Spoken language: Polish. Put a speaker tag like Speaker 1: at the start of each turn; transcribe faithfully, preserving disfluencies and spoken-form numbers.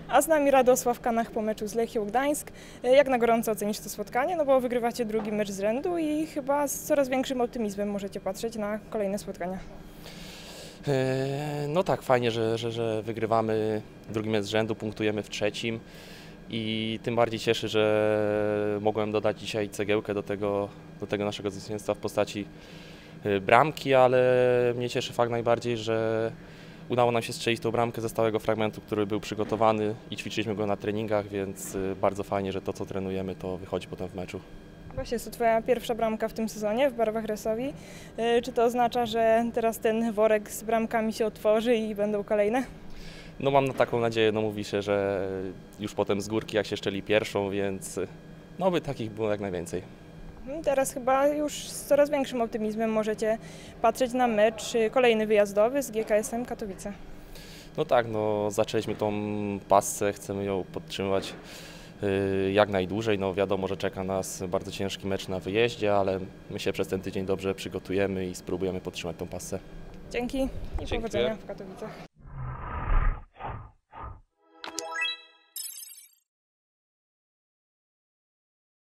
Speaker 1: A z nami Radosław Kanach po meczu z Lechią Gdańsk. Jak na gorąco ocenisz to spotkanie? No bo wygrywacie drugi mecz z rzędu i chyba z coraz większym optymizmem możecie patrzeć na kolejne spotkania.
Speaker 2: No tak, fajnie, że, że, że wygrywamy drugi mecz z rzędu, punktujemy w trzecim i tym bardziej cieszy, że mogłem dodać dzisiaj cegiełkę do tego, do tego naszego zwycięstwa w postaci bramki, ale mnie cieszy fakt najbardziej, że udało nam się strzelić tą bramkę ze stałego fragmentu, który był przygotowany i ćwiczyliśmy go na treningach, więc bardzo fajnie, że to, co trenujemy, to wychodzi potem w meczu.
Speaker 1: Właśnie jest to Twoja pierwsza bramka w tym sezonie w barwach Resowi. Czy to oznacza, że teraz ten worek z bramkami się otworzy i będą kolejne?
Speaker 2: No mam na taką nadzieję, no mówi się, że już potem z górki jak się szczeli pierwszą, więc no by takich było jak najwięcej.
Speaker 1: Teraz chyba już z coraz większym optymizmem możecie patrzeć na mecz kolejny wyjazdowy z G K S-em Katowice.
Speaker 2: No tak, no zaczęliśmy tą passę, chcemy ją podtrzymywać y, jak najdłużej. No wiadomo, że czeka nas bardzo ciężki mecz na wyjeździe, ale my się przez ten tydzień dobrze przygotujemy i spróbujemy podtrzymać tą passę.
Speaker 1: Dzięki i
Speaker 2: Dziękuję.
Speaker 1: powodzenia w Katowicach.